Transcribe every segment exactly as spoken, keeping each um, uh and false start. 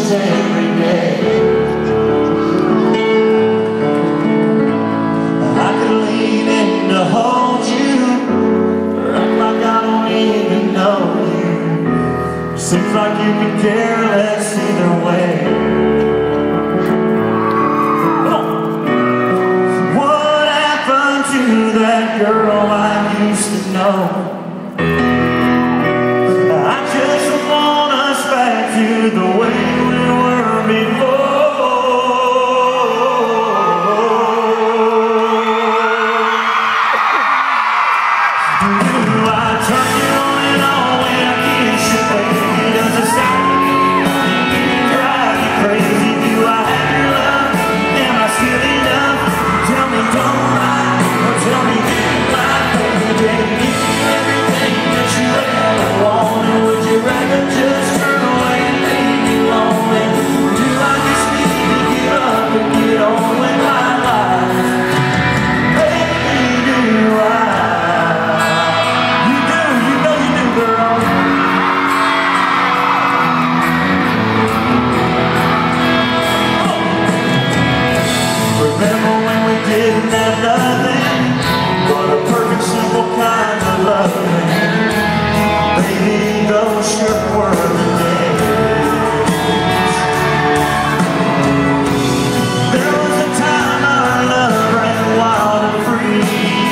changes every day. I could lean in to hold you, or act like I don't even know you. Seems like you can care less either way. What happened to that girl I used to know? I just want us back to the way we were before. Do I turn you on and on when I kiss you, baby? Does it stop me? Drive you crazy? Do I have your love? Am I still enough? Tell me don't lie, or tell me do you lie, baby? Give you everything that you ever wanted. Would you rather just turn away and leave me lonely? Do I just need to get up and get on with my life? Baby, do I? You do, you know you do, girl. Oh. Remember when we didn't have nothing but a perfect, simple kind of loving? Baby, those sure were the days. There was a time our love ran wild and free,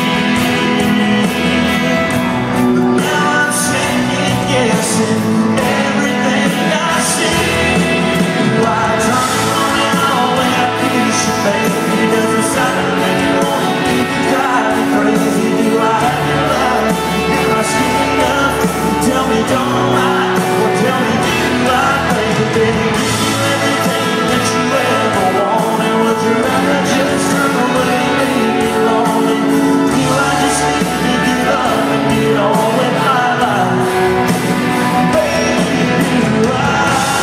but now I'm second guessing everything I see. Do I turn on and on when I kiss you, baby? Does it sound like you want me to drive me crazy? Do I have your love? Am I sweet enough? Tell me don't lie, or tell me do I, baby? Give you everything that you ever wanted. Would you rather just turn away and leave me lonely? Do I just need to get up and get on with my life? Baby, do I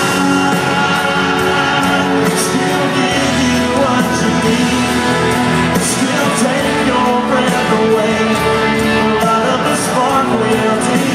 still give you what you need? Still take your breath away, light up a spark without you?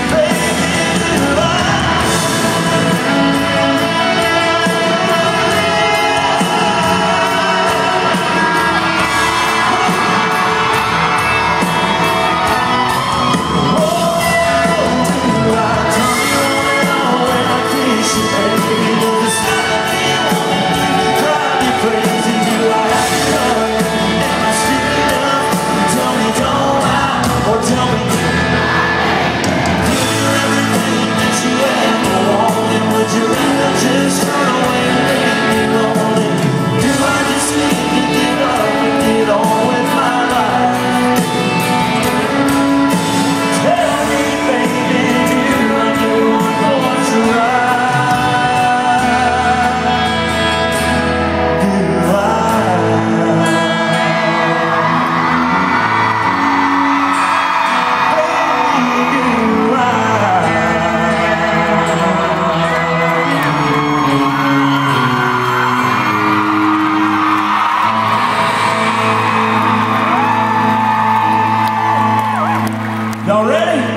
Y'all ready? Do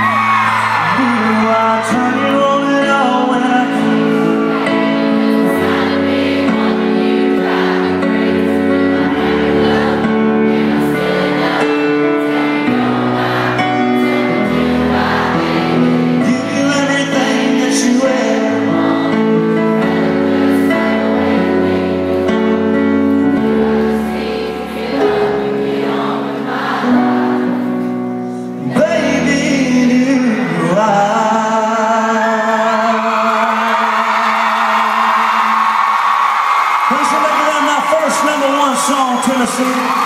I turn you on and on when I give you everything that you ever Thanks for making that my first number one song, Tennessee.